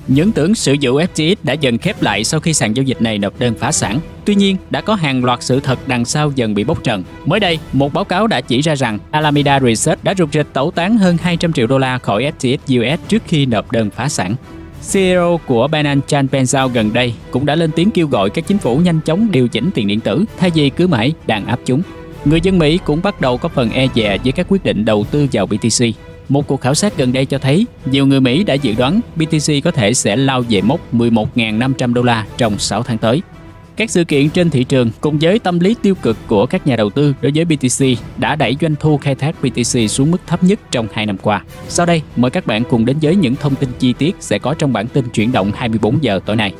Những tưởng sự vụ FTX đã dần khép lại sau khi sàn giao dịch này nộp đơn phá sản. Tuy nhiên, đã có hàng loạt sự thật đằng sau dần bị bóc trần. Mới đây, một báo cáo đã chỉ ra rằng Alameda Research đã rục rịch tẩu tán hơn 200 triệu đô la khỏi FTX US trước khi nộp đơn phá sản. CEO của Binance Chan Pengzhao gần đây cũng đã lên tiếng kêu gọi các chính phủ nhanh chóng điều chỉnh tiền điện tử thay vì cứ mãi đàn áp chúng. Người dân Mỹ cũng bắt đầu có phần e dè với các quyết định đầu tư vào BTC. Một cuộc khảo sát gần đây cho thấy nhiều người Mỹ đã dự đoán BTC có thể sẽ lao về mốc 11.500 đô la trong 6 tháng tới. Các sự kiện trên thị trường cùng với tâm lý tiêu cực của các nhà đầu tư đối với BTC đã đẩy doanh thu khai thác BTC xuống mức thấp nhất trong 2 năm qua. Sau đây, mời các bạn cùng đến với những thông tin chi tiết sẽ có trong bản tin chuyển động 24 giờ tối nay.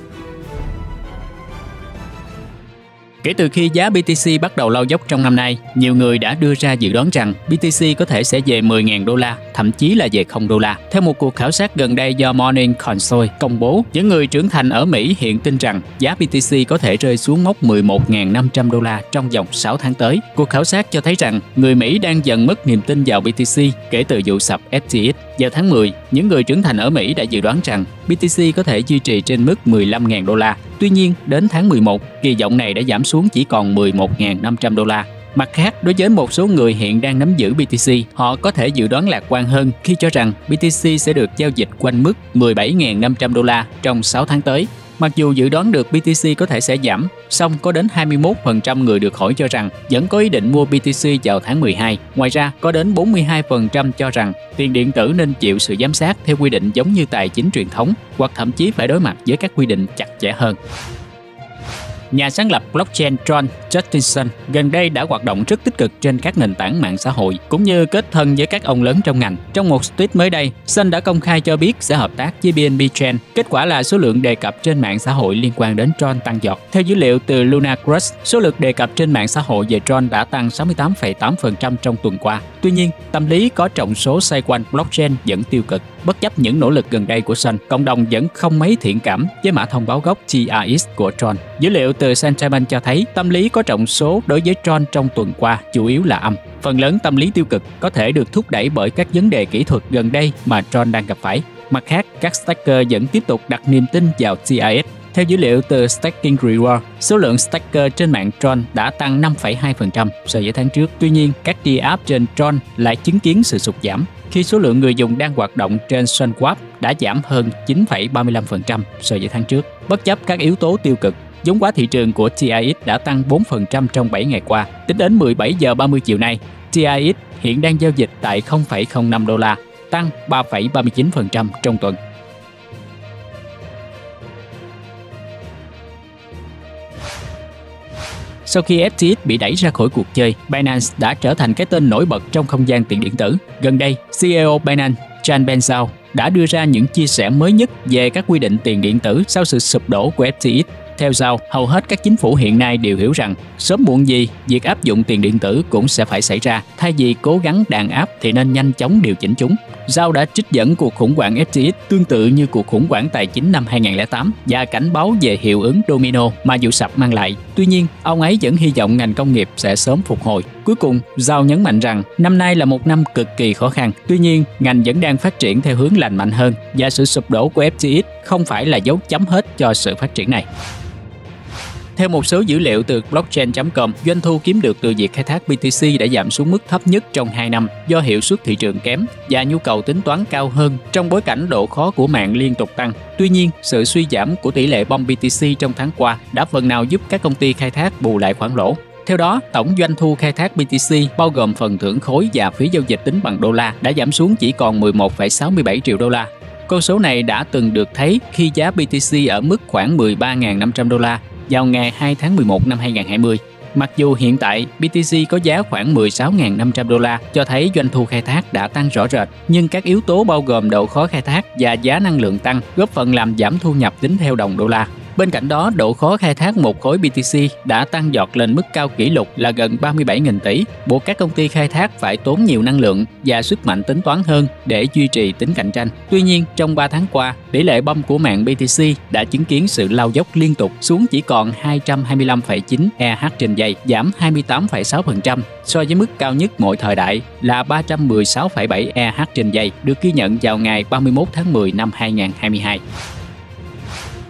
Kể từ khi giá BTC bắt đầu lao dốc trong năm nay, nhiều người đã đưa ra dự đoán rằng BTC có thể sẽ về 10.000 đô la, thậm chí là về 0 đô la. Theo một cuộc khảo sát gần đây do Morning Consult công bố, những người trưởng thành ở Mỹ hiện tin rằng giá BTC có thể rơi xuống mốc 11.500 đô la trong vòng 6 tháng tới. Cuộc khảo sát cho thấy rằng người Mỹ đang dần mất niềm tin vào BTC kể từ vụ sập FTX. Vào tháng 10, những người trưởng thành ở Mỹ đã dự đoán rằng BTC có thể duy trì trên mức 15.000 đô la. Tuy nhiên, đến tháng 11, kỳ vọng này đã giảm xuống chỉ còn 11.500 đô la. Mặt khác, đối với một số người hiện đang nắm giữ BTC, họ có thể dự đoán lạc quan hơn khi cho rằng BTC sẽ được giao dịch quanh mức 17.500 đô la trong 6 tháng tới. Mặc dù dự đoán được BTC có thể sẽ giảm, song có đến 21% người được hỏi cho rằng vẫn có ý định mua BTC vào tháng 12. Ngoài ra, có đến 42% cho rằng tiền điện tử nên chịu sự giám sát theo quy định giống như tài chính truyền thống, hoặc thậm chí phải đối mặt với các quy định chặt chẽ hơn. Nhà sáng lập blockchain Tron Justinson gần đây đã hoạt động rất tích cực trên các nền tảng mạng xã hội, cũng như kết thân với các ông lớn trong ngành. Trong một tweet mới đây, Sun đã công khai cho biết sẽ hợp tác với BNB Chain. Kết quả là số lượng đề cập trên mạng xã hội liên quan đến Tron tăng giọt. Theo dữ liệu từ Luna Crush, số lượt đề cập trên mạng xã hội về Tron đã tăng 68,8% trong tuần qua. Tuy nhiên, tâm lý có trọng số xoay quanh blockchain vẫn tiêu cực. Bất chấp những nỗ lực gần đây của Sun, cộng đồng vẫn không mấy thiện cảm với mã thông báo gốc TRX của Tron. Dữ liệu từ Sentiment cho thấy tâm lý có trọng số đối với Tron trong tuần qua chủ yếu là âm. Phần lớn tâm lý tiêu cực có thể được thúc đẩy bởi các vấn đề kỹ thuật gần đây mà Tron đang gặp phải. Mặt khác, các staker vẫn tiếp tục đặt niềm tin vào TRX. Theo dữ liệu từ Staking Reward, số lượng staker trên mạng Tron đã tăng 5,2% so với tháng trước. Tuy nhiên, các DApp trên Tron lại chứng kiến sự sụt giảm, khi số lượng người dùng đang hoạt động trên Swap đã giảm hơn 9,35% so với tháng trước. Bất chấp các yếu tố tiêu cực, vốn hóa thị trường của TRX đã tăng 4% trong 7 ngày qua. Tính đến 17 giờ 30 chiều nay, TRX hiện đang giao dịch tại 0,05 đô la, tăng 3,39% trong tuần. Sau khi FTX bị đẩy ra khỏi cuộc chơi, Binance đã trở thành cái tên nổi bật trong không gian tiền điện tử. Gần đây, CEO Binance Chan Pengzhao đã đưa ra những chia sẻ mới nhất về các quy định tiền điện tử sau sự sụp đổ của FTX. Theo Zhao, hầu hết các chính phủ hiện nay đều hiểu rằng sớm muộn gì, việc áp dụng tiền điện tử cũng sẽ phải xảy ra. Thay vì cố gắng đàn áp thì nên nhanh chóng điều chỉnh chúng. Zhao đã trích dẫn cuộc khủng hoảng FTX tương tự như cuộc khủng hoảng tài chính năm 2008 và cảnh báo về hiệu ứng domino mà vụ sập mang lại. Tuy nhiên, ông ấy vẫn hy vọng ngành công nghiệp sẽ sớm phục hồi. Cuối cùng, Zhao nhấn mạnh rằng năm nay là một năm cực kỳ khó khăn. Tuy nhiên, ngành vẫn đang phát triển theo hướng lành mạnh hơn và sự sụp đổ của FTX không phải là dấu chấm hết cho sự phát triển này. Theo một số dữ liệu từ blockchain.com, doanh thu kiếm được từ việc khai thác BTC đã giảm xuống mức thấp nhất trong 2 năm do hiệu suất thị trường kém và nhu cầu tính toán cao hơn trong bối cảnh độ khó của mạng liên tục tăng. Tuy nhiên, sự suy giảm của tỷ lệ bom BTC trong tháng qua đã phần nào giúp các công ty khai thác bù lại khoản lỗ. Theo đó, tổng doanh thu khai thác BTC bao gồm phần thưởng khối và phí giao dịch tính bằng đô la đã giảm xuống chỉ còn 11,67 triệu đô la. Con số này đã từng được thấy khi giá BTC ở mức khoảng 13.500 đô la vào ngày 2 tháng 11 năm 2020. Mặc dù hiện tại BTC có giá khoảng 16.500 đô la, cho thấy doanh thu khai thác đã tăng rõ rệt, nhưng các yếu tố bao gồm độ khó khai thác và giá năng lượng tăng góp phần làm giảm thu nhập tính theo đồng đô la. Bên cạnh đó, độ khó khai thác một khối BTC đã tăng giọt lên mức cao kỷ lục là gần 37.000 tỷ, buộc các công ty khai thác phải tốn nhiều năng lượng và sức mạnh tính toán hơn để duy trì tính cạnh tranh. Tuy nhiên, trong 3 tháng qua, tỷ lệ bom của mạng BTC đã chứng kiến sự lao dốc liên tục xuống chỉ còn 225,9 EH trên giây, giảm 28,6% so với mức cao nhất mọi thời đại là 316,7 EH trên giây được ghi nhận vào ngày 31 tháng 10 năm 2022.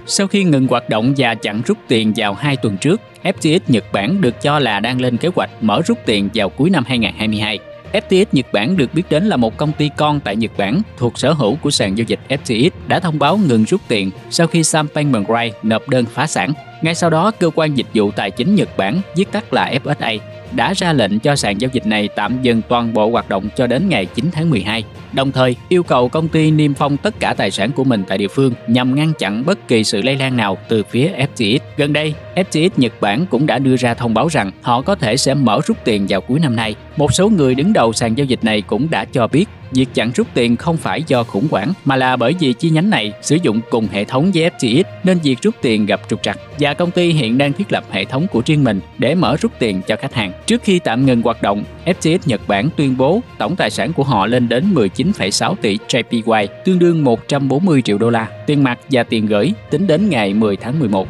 Sau khi ngừng hoạt động và chặn rút tiền vào 2 tuần trước, FTX Nhật Bản được cho là đang lên kế hoạch mở rút tiền vào cuối năm 2022. FTX Nhật Bản được biết đến là một công ty con tại Nhật Bản thuộc sở hữu của sàn giao dịch FTX đã thông báo ngừng rút tiền sau khi Sam Bankman-Fried nộp đơn phá sản. Ngay sau đó, cơ quan dịch vụ tài chính Nhật Bản, viết tắt là FSA, đã ra lệnh cho sàn giao dịch này tạm dừng toàn bộ hoạt động cho đến ngày 9 tháng 12, đồng thời yêu cầu công ty niêm phong tất cả tài sản của mình tại địa phương nhằm ngăn chặn bất kỳ sự lây lan nào từ phía FTX. Gần đây, FTX Nhật Bản cũng đã đưa ra thông báo rằng họ có thể sẽ mở rút tiền vào cuối năm nay. Một số người đứng đầu sàn giao dịch này cũng đã cho biết việc chặn rút tiền không phải do khủng hoảng mà là bởi vì chi nhánh này sử dụng cùng hệ thống với FTX nên việc rút tiền gặp trục trặc, và công ty hiện đang thiết lập hệ thống của riêng mình để mở rút tiền cho khách hàng. Trước khi tạm ngừng hoạt động, FTX Nhật Bản tuyên bố tổng tài sản của họ lên đến 19,6 tỷ JPY, tương đương 140 triệu đô la, tiền mặt và tiền gửi tính đến ngày 10 tháng 11.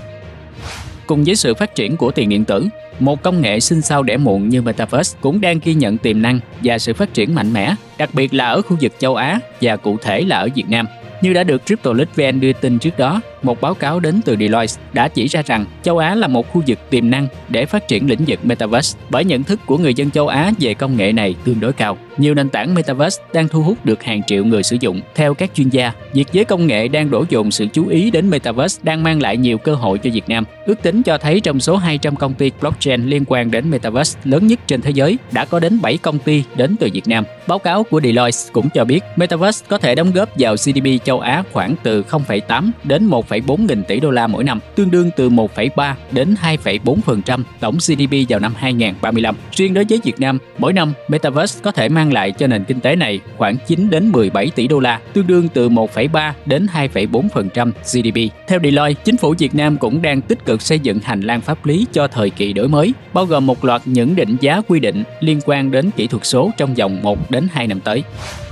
Cùng với sự phát triển của tiền điện tử, một công nghệ sinh sau đẻ muộn như Metaverse cũng đang ghi nhận tiềm năng và sự phát triển mạnh mẽ, đặc biệt là ở khu vực châu Á và cụ thể là ở Việt Nam. Như đã được CryptoLeague.vn đưa tin trước đó, một báo cáo đến từ Deloitte đã chỉ ra rằng châu Á là một khu vực tiềm năng để phát triển lĩnh vực Metaverse bởi nhận thức của người dân châu Á về công nghệ này tương đối cao. Nhiều nền tảng Metaverse đang thu hút được hàng triệu người sử dụng. Theo các chuyên gia, việc giới công nghệ đang đổ dồn sự chú ý đến Metaverse đang mang lại nhiều cơ hội cho Việt Nam. Ước tính cho thấy trong số 200 công ty blockchain liên quan đến Metaverse lớn nhất trên thế giới, đã có đến 7 công ty đến từ Việt Nam. Báo cáo của Deloitte cũng cho biết Metaverse có thể đóng góp vào GDP châu Á khoảng từ 0,8 đến 1,4 nghìn tỷ đô la mỗi năm, tương đương từ 1,3 đến 2,4% tổng GDP vào năm 2035. Riêng đối với Việt Nam, mỗi năm Metaverse có thể mang lại cho nền kinh tế này khoảng 9 đến 17 tỷ đô la, tương đương từ 1,3 đến 2,4% GDP. Theo Deloitte, chính phủ Việt Nam cũng đang tích cực xây dựng hành lang pháp lý cho thời kỳ đổi mới, bao gồm một loạt những định giá quy định liên quan đến kỹ thuật số trong vòng 1 đến 2 năm tới.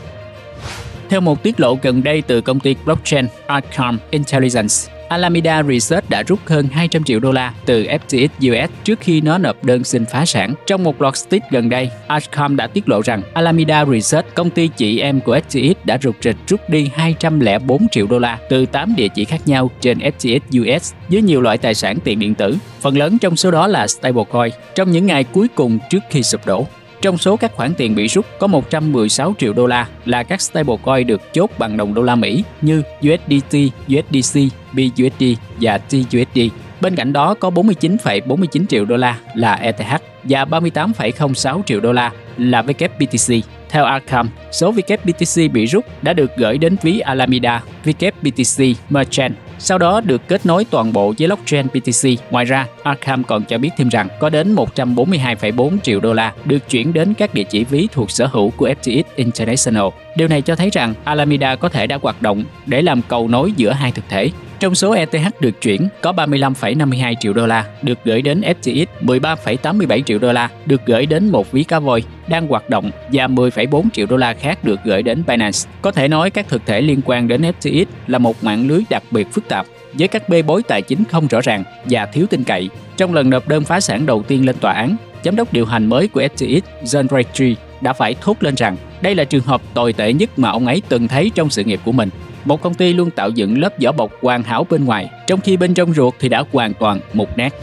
Theo một tiết lộ gần đây từ công ty blockchain Arkham Intelligence, Alameda Research đã rút hơn 200 triệu đô la từ FTX US trước khi nó nộp đơn xin phá sản. Trong một loạt tweet gần đây, Arkham đã tiết lộ rằng Alameda Research, công ty chị em của FTX, đã rục rịch rút đi 204 triệu đô la từ 8 địa chỉ khác nhau trên FTX US với nhiều loại tài sản tiền điện tử, phần lớn trong số đó là stablecoin, trong những ngày cuối cùng trước khi sụp đổ. Trong số các khoản tiền bị rút, có 116 triệu đô la là các stablecoin được chốt bằng đồng đô la Mỹ như USDT, USDC, BUSD và TUSD. Bên cạnh đó có 49,49 triệu đô la là ETH và 38,06 triệu đô la là WBTC. Theo Arkham, số WBTC bị rút đã được gửi đến ví Alameda WBTC Merchant, sau đó được kết nối toàn bộ với blockchain BTC. Ngoài ra, Arkham còn cho biết thêm rằng có đến 142,4 triệu đô la được chuyển đến các địa chỉ ví thuộc sở hữu của FTX International. Điều này cho thấy rằng Alameda có thể đã hoạt động để làm cầu nối giữa hai thực thể. Trong số ETH được chuyển, có 35,52 triệu đô la được gửi đến FTX, 13,87 triệu đô la được gửi đến một ví cá voi đang hoạt động và 10,4 triệu đô la khác được gửi đến Binance. Có thể nói các thực thể liên quan đến FTX là một mạng lưới đặc biệt phức tạp với các bê bối tài chính không rõ ràng và thiếu tin cậy. Trong lần nộp đơn phá sản đầu tiên lên tòa án, giám đốc điều hành mới của FTX, John Ray đã phải thốt lên rằng đây là trường hợp tồi tệ nhất mà ông ấy từng thấy trong sự nghiệp của mình. Một công ty luôn tạo dựng lớp vỏ bọc hoàn hảo bên ngoài, trong khi bên trong ruột thì đã hoàn toàn mục nát.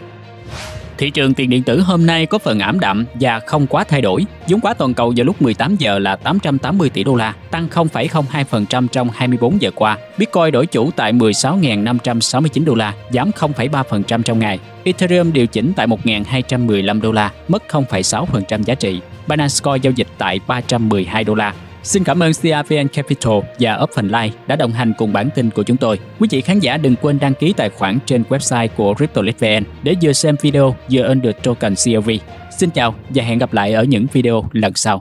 Thị trường tiền điện tử hôm nay có phần ảm đạm và không quá thay đổi. Vốn hóa toàn cầu vào lúc 18 giờ là 880 tỷ đô la, tăng 0,02% trong 24 giờ qua. Bitcoin đổi chủ tại 16.569 đô la, giảm 0,3% trong ngày. Ethereum điều chỉnh tại 1.215 đô la, mất 0,6% giá trị. Binance Coin giao dịch tại 312 đô la. Xin cảm ơn CRVN Capital và OpenLife đã đồng hành cùng bản tin của chúng tôi. Quý vị khán giả đừng quên đăng ký tài khoản trên website của CryptoLeague.vn để vừa xem video vừa earn được token CLV. Xin chào và hẹn gặp lại ở những video lần sau.